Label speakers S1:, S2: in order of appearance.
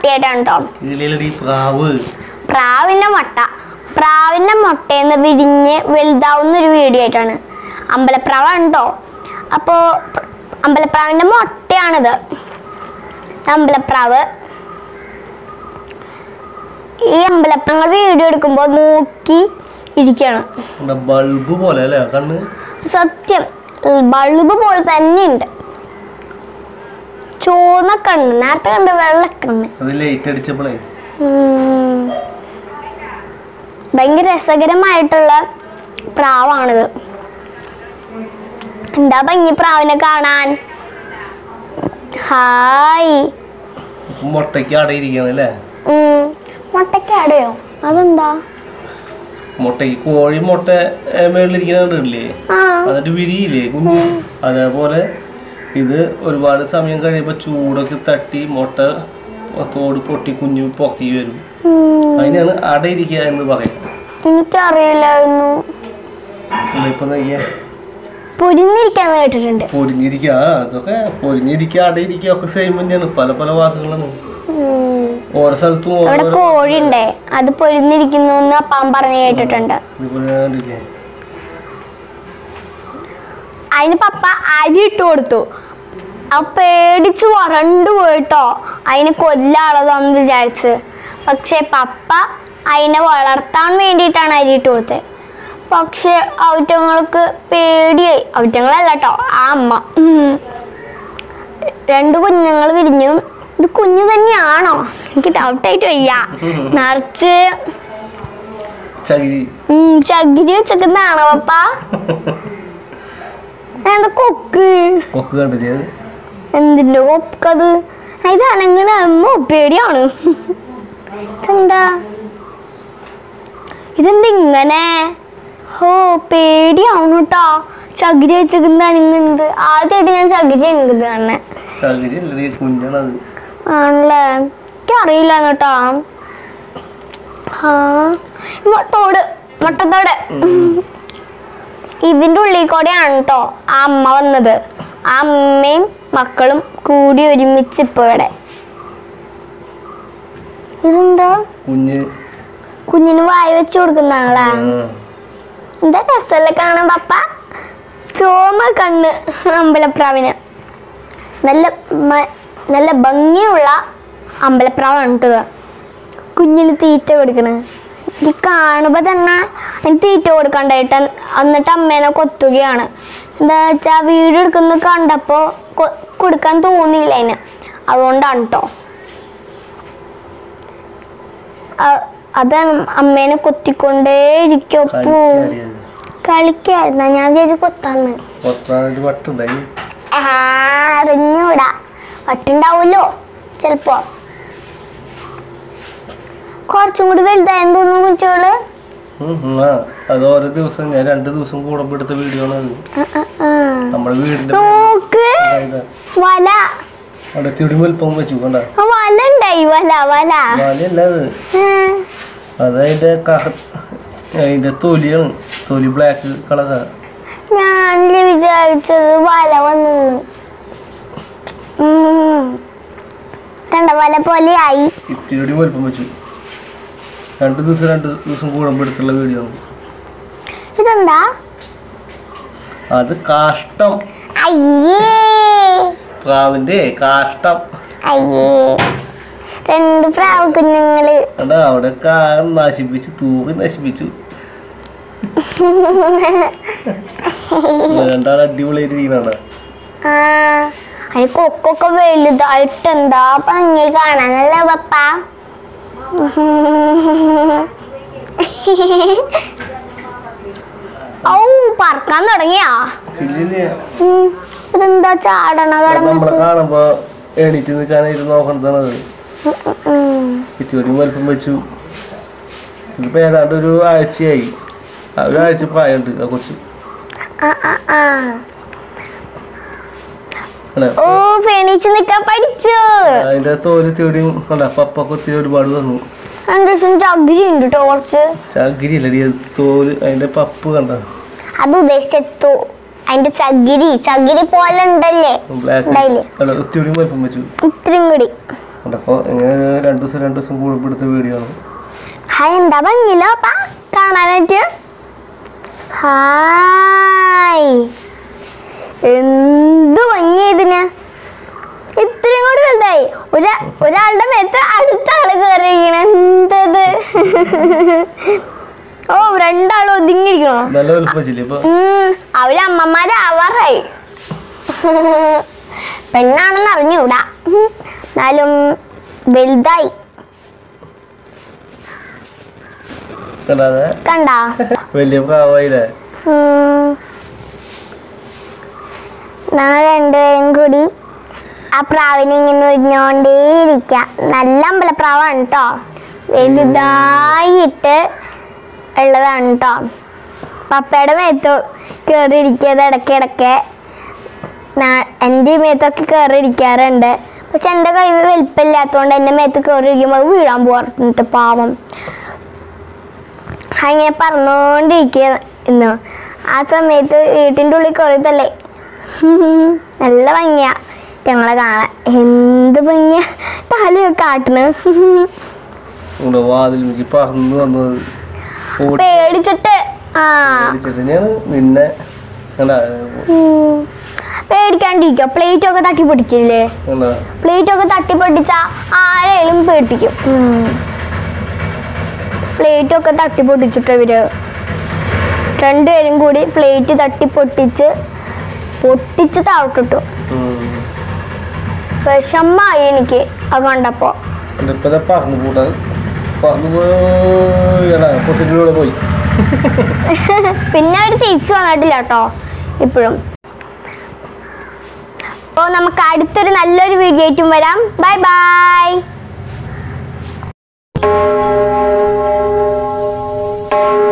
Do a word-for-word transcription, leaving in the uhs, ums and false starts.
S1: Video ആയിട്ടാണ് കേട്ടോ. പ്രാവിന്റെ മുട്ട പ്രാവിന്റെ മുട്ടയെന്ന് വിരിഞ്ഞ് വലുതാവുന്ന ഒരു വീഡിയോ ആയിട്ടാണ്. അമ്പലപ്രാവാണ് കേട്ടോ. അപ്പോ അമ്പലപ്രാവിന്റെ മുട്ടയാണിത്. അമ്പലപ്രാവ് ഈ അമ്പലപ്രാവ് വീഡിയോ എടുക്കുമ്പോ നോക്കി ഇരിക്കാണ്.
S2: ബൾബ് പോലെ അല്ലേ കണ്ണ്?
S1: സത്യം ബൾബ് പോലെ തന്നെ ഉണ്ട്. ചോന്ന കണ്ണ്, നേരത്തെ കണ്ട് വെള്ളക്കണ്ണ്. ഭയങ്കര രസകരമായിട്ടുള്ള പ്രാവാണിത്. എന്താ ഭംഗി പ്രാവിനെ കാണാൻ. ഹായ്.
S2: മുട്ടയ്ക്ക് അടയിരിക്കണല്ലേ?
S1: മുട്ടയ്ക്ക് അടയോ? അതെന്താ?
S2: മുട്ടയ്ക്ക് കോഴി മുട്ട മേളിലിരിക്കണേ, എന്നിട്ട് വിരിയില്ലേ കുഞ്ഞു. അതേപോലെ ഇത് ഒരുപാട് സമയം കഴിയുമ്പോ ചൂടൊക്കെ തട്ടി മുട്ട തോട് പൊട്ടി കുഞ്ഞു പുറത്തേക്ക് വരും. അതിനാണ് അടയിരിക്കുക എന്ന് പറയാം.
S1: എനിക്കറിയില്ലായിരുന്നു.
S2: ഇപ്പൊ നോക്കിയാ
S1: പൊരിഞ്ഞിരിക്കാന്ന് കേട്ടിട്ടുണ്ട്.
S2: പൊരിഞ്ഞിരിക്കുക, അതൊക്കെ പൊരിഞ്ഞിരിക്കുക അടയിരിക്കുക ഒക്കെ സെയിം തന്നെയാണ്. പല പല വാക്കുകളാണ് ഓരോ സ്ഥലത്തും.
S1: അവിടെ കോഴി ഉണ്ടേ, അത് പൊരിഞ്ഞിരിക്കുന്നു എന്ന് അപ്പാൻ പറഞ്ഞു കേട്ടിട്ടുണ്ട്. അതിന് പപ്പ അരി ഇട്ട് കൊടുത്തു. അപ്പൊ പേടിച്ചു വരണ്ടു പോയിട്ടോ അതിന് കൊല്ലാളതാന്ന് വിചാരിച്ച്. പക്ഷെ പപ്പ അതിനെ വളർത്താൻ വേണ്ടിയിട്ടാണ് അരി ഇട്ട് കൊടുത്തത്. പക്ഷെ ഔറ്റങ്ങൾക്ക് പേടിയായി. ഔറ്റങ്ങളല്ല കേട്ടോ, ആ അമ്മ. രണ്ട് കുഞ്ഞുങ്ങൾ വിരിഞ്ഞു. ഇത് കുഞ്ഞു തന്നെയാണോ? എനിക്ക് ഡൗട്ടായിട്ട് വയ്യ. നിറച്ച് ചകിരി വെച്ചിട്ടുണ്ടാണോ പപ്പ? എന്താ കൊക്ക്? എന്തിന്റെ കൊക്കത്? ഇതാണെങ്കിൽ അമ്മ പേടിയാണ്. ഇതെന്താ ഇതെന്താ ഇങ്ങനെ? ഓ പേടിയാണ് കേട്ടോ. ചകിരി വെച്ചിരിക്കുന്നത് അനങ്ങുന്നത് ആദ്യമായിട്ട് ഞാൻ ചകിരി അനങ്ങുന്നത് കാണണേ. ആണല്ലേ? എനിക്കറിയില്ല കേട്ടോ. ആ മുട്ടത്തോട് മുട്ടത്തോട് ഇതിന്റെ ഉള്ളിൽ കൂടെയാണ് കേട്ടോ ആ അമ്മ വന്നത്. ആ അമ്മയും മക്കളും കൂടി ഒരുമിച്ച് ഇപ്പൊ ഇവിടെ. ഇതെന്താ? കുഞ്ഞിന് വായ വെച്ച് കൊടുക്കുന്നതാണല്ലേ? എന്താ രസമല്ലേ കാണാൻ പപ്പ? ചോമ കണ്ണ് അമ്പലപ്രാവിന്. നല്ല നല്ല ഭംഗിയുള്ള അമ്പലപ്രാവാണ് കേട്ടത്. കുഞ്ഞിന് തീറ്റ കൊടുക്കണേ. ഈ കാണുമ്പോ തന്നെ അതിന് തീറ്റ കൊടുക്കണ്ടായിട്ട് എന്നിട്ട് അമ്മേനെ കൊത്തുകയാണ്. എന്താ വെച്ചാ വീഡിയോ എടുക്കുന്നത് കണ്ടപ്പോ കൊടുക്കാൻ തോന്നിയില്ല അതിന്. അതുകൊണ്ടാണ് കേട്ടോ. അതാണ് അമ്മേനെ കൊത്തിക്കൊണ്ടേ ഇരിക്കും. അപ്പോ കളിക്കായിരുന്ന ഞാൻ ചേച്ചി കൊത്താന്ന്. അറിഞ്ഞൂടാ, വട്ടുണ്ടാവൂലോ ചെലപ്പോ. കുറച്ചും കൂടി വലുതായെന്ന് തോന്നുന്നു കുട്ടികള്.
S2: ഓരോ ദിവസം ഞാൻ രണ്ടു ദിവസം കൂടുമ്പോ എടുത്ത വീഡിയോ ആണ്.
S1: നോക്ക് വല. വല ഉണ്ടായി. വല വല
S2: അതതിന്റെ അതിന്റെ തൊലിയാണ്. തൊലി ബ്ലാക്ക് കളറാ.
S1: ഞാനില്ലേ വിചാരിച്ചത് വല വന്നു. കണ്ട വല പോലെ ആയി.
S2: ഇത്തിരി വലുപ്പം വെച്ചു. രണ്ടു ദിവസം രണ്ടു ദിവസം കൂടുമ്പോ എടുത്തുള്ള വീഡിയോ.
S1: ഇതെന്താ?
S2: അത് കാഷ്ടം. പ്രാവിന്റെ കാഷ്ടം.
S1: രണ്ട് പ്രാവ് കുഞ്ഞുങ്ങള്
S2: അവിടെ നശിപ്പിച്ചു, തൂക്കി നശിപ്പിച്ചു. രണ്ടാളെ അടിപൊളിയായിട്ടിരിക്കണ.
S1: അതിന് കൊക്കൊക്കെ വലുതായിട്ട് എന്താ ഭംഗി കാണാനല്ലേ പപ്പ? ഔ പറക്കാൻ തുടങ്ങിയാ? ഇതെന്താ ചാടണ
S2: കാണുമ്പോ എണീറ്റ് നിൽക്കാനായിട്ട് നോക്കണത്. ഇച്ചിരി വലുപ്പം വെച്ചു. ഇതിപ്പോ ഏതാണ്ട് ഒരു ആഴ്ചയായി. ഒരാഴ്ച പ്രായമുണ്ട് ആ കൊച്ചു.
S1: ഓ ഫെണീച്ച് നിക്കാൻ പഠിച്ചു.
S2: അതിന്റെ തോല് തേടി പപ്പ കൊത്തി ഒരുപാട് തന്നു.
S1: ചകിരി ഉണ്ട് ടോർച്ച്.
S2: ചകിരി അല്ലടി, തോല് അതിന്റെ പപ്പ് കണ്ട.
S1: അത് ഉദ്ദേശിച്ചു അതിന്റെ ചകിരി ചകിരി പോലെ ഉണ്ടല്ലേ?
S2: ഇത്തിരി വലുപ്പം വെച്ചു.
S1: ഇത്രയും കൂടി
S2: അപ്പോൾ ഇങ്ങനെ രണ്ടു ദിവസം രണ്ടു ദിവസം കൂടുമ്പോൾ എടുത്ത വീഡിയോ ആണ്.
S1: ഹായ് എന്താ ഭംഗിയില്ലോ അപ്പാ കാണാനായിട്ട്. ഹായ് എന്ത് ഭംഗി ഇതിന്. ഇത്രയും കൂടി വലുതായി. ഒരാ ഒരാളുടെ മേത്ത് അടുത്ത ആള് കയറിയിരിക്കണ എന്തത്. ഓ രണ്ടാളും ഒതുങ്ങിയിരിക്കണോ. അവര് അമ്മമാരാവാറായി. പെണ്ണാണെന്ന് അറിഞ്ഞൂടാ, എന്നാലും വലുതായി. കണ്ടാ
S2: വലിയ പ്രാവായില്ലേ.
S1: ഞങ്ങൾ രണ്ടുപേരും കൂടി ആ പ്രാവിനെ ഇങ്ങനെ ഒഴിഞ്ഞോണ്ടേയിരിക്ക. നല്ല അമ്പലപ്രാവാണ് കേട്ടോ, വലുതായിട്ട് ഉള്ളതാണ് കേട്ടോ. പപ്പയുടെ മേത്ത് കയറിയിരിക്കുന്നത് ഇടയ്ക്കിടയ്ക്ക് എൻ്റെ മേത്തൊക്കെ കയറിയിരിക്കാറുണ്ട്. പക്ഷെ എൻ്റെ കൈ വലിപ്പമില്ലാത്തതുകൊണ്ട് എൻ്റെ മേത്ത് കയറിയിരിക്കുമ്പോൾ വീഴാൻ പോകാറുണ്ട് പാവം. അങ്ങനെ പറന്നുകൊണ്ടിരിക്കുക ഇന്ന്. ആ സമയത്ത് വീട്ടിൻ്റെ ഉള്ളിൽ കയറിയതല്ലേ, നല്ല ഭംഗിയാ ഞങ്ങളെ കാണാൻ. എന്ത് ഭംഗിയാ തലയൊക്കെ ആട്ടണ്. പേടിച്ചിട്ട് ആ പേടിക്കാണ്ടിരിക്കുക. പ്ലേറ്റ് ഒക്കെ തട്ടി പൊട്ടിക്കില്ലേ, പ്ലേറ്റ് ഒക്കെ തട്ടി പൊട്ടിച്ച ആരെയും പേടിപ്പിക്കും. പ്ലേറ്റ് ഒക്കെ തട്ടി പൊട്ടിച്ചിട്ട് ഇവര് രണ്ടുപേരും കൂടി പ്ലേറ്റ് തട്ടി പൊട്ടിച്ച് പൊട്ടിച്ച് താഴോട്ടിട്ടു. വിഷമായി എനിക്ക് അത് കണ്ടപ്പോ. പിന്നെ അവര് തിരിച്ചു വന്നിട്ടില്ല കേട്ടോ ഇപ്പോഴും. അപ്പോൾ നമുക്ക് അടുത്തൊരു നല്ലൊരു വീഡിയോ ആയിട്ടും വരാം. Bye by.